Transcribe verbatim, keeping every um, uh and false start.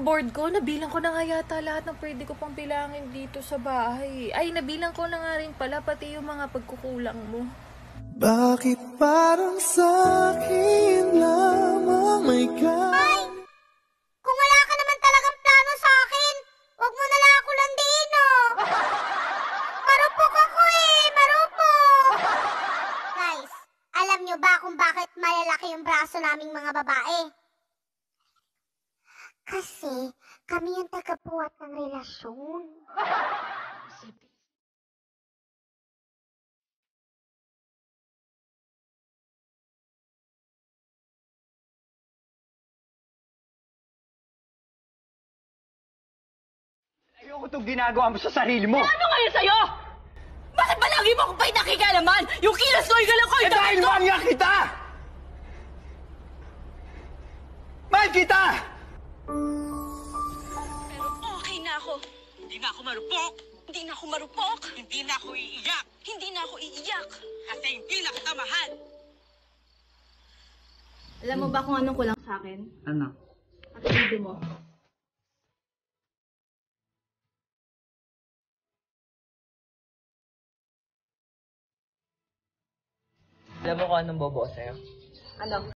sobrang bored ko. Nabilang ko na nga yata lahat ng pwede ko pang bilangin dito sa bahay. Ay, nabilang ko na nga rin pala pati yung mga pagkukulang mo. Bakit parang sa'kin lamang may ka... Ay! Kung wala ka naman talagang plano sa akin, huwag mo na lang ako landiin, oh! Marupok ako eh! Marupok! Guys, alam nyo ba kung bakit malalaki yung braso naming mga babae? Kasi kami yung tagabuhat ng relasyon. Ayoko itong ginagawa mo sa sarili mo! Eh, ano ngayon sa'yo? Bakit ba lagi mo akong ba'y nakikalaman? Yung kilos-loy-galaw ko, Eh yung dahil ko! mahal nga kita! Mahal kita! Pero okay na ako. Hindi na ako marupok. Hindi na ako marupok. Hindi na ako iiyak. Hindi na ako iiyak. Kasi hindi na kita mahal. Alam mo ba kung anong kulang sa akin? Ano? Apelido mo. Alam mo kung anong bobo sa'yo? Ano?